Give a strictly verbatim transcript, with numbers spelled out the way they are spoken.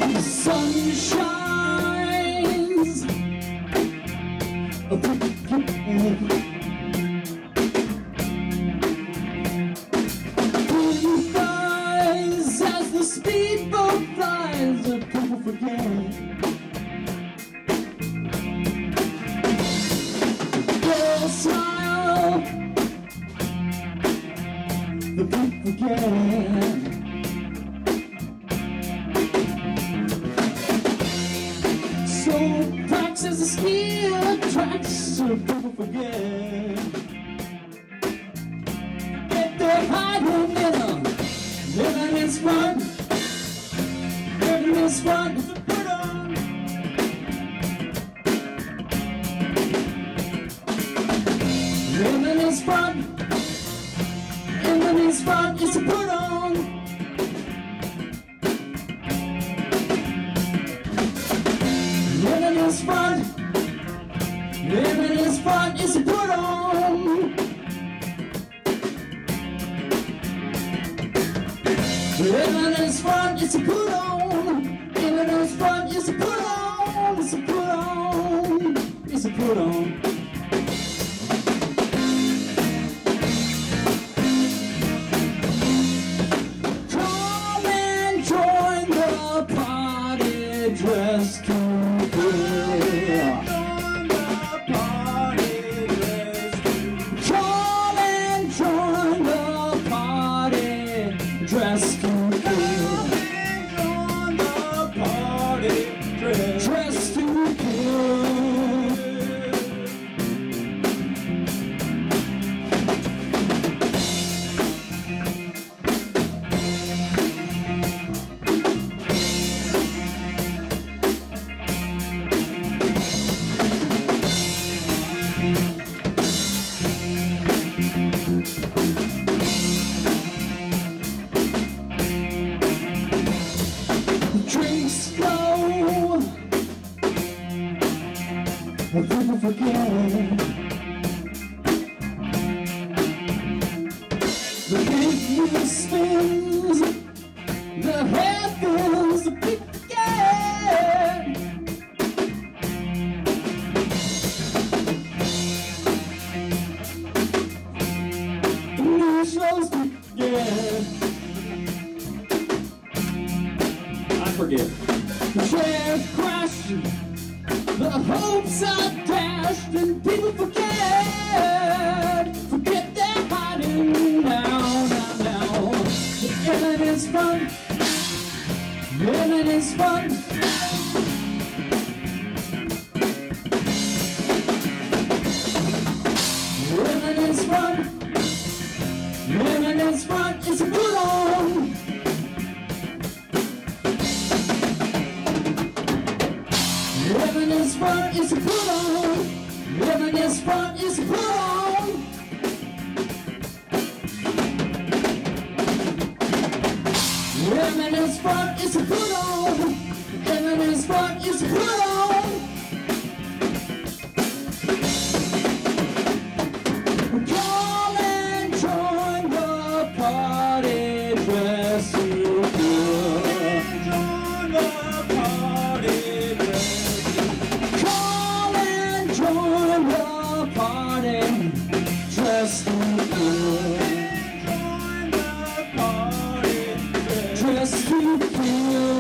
The sun shines again. Blue flies as the speedboat flies, the people forget. They'll smile, the people forget. So cracks as the steel attracts, so people forget. If they're hiding in them, living is fun. Living is fun. Put on. Living is fun. Living is fun. It's a put on. Living is fun. Living is fun. It's a put on. Living is fun. It's a put on. Living is fun. It's a put on. It's a put on. It's a put on. Come and join the party, dressed to kill. Come and join the party, dressed to kill. Dressed to kill. Drinks flow, and people forget. The big wheel spins, the head fills, the people forget. The news shows forget. I forget. The chairs crash, the hopes are dashed, and people forget. Forget they're hiding now, now, now. Living is fun. Living is fun. Living is fun. Living is fun. It's a put on. Living is fun, it's a put on. Living is fun, it's a put on. Living is fun, it's a put on. Living is fun, it's a put on. Come and join the party, dress to kill. Join the party, dress. Come and join the party, dress to kill. Join the party, dress to kill.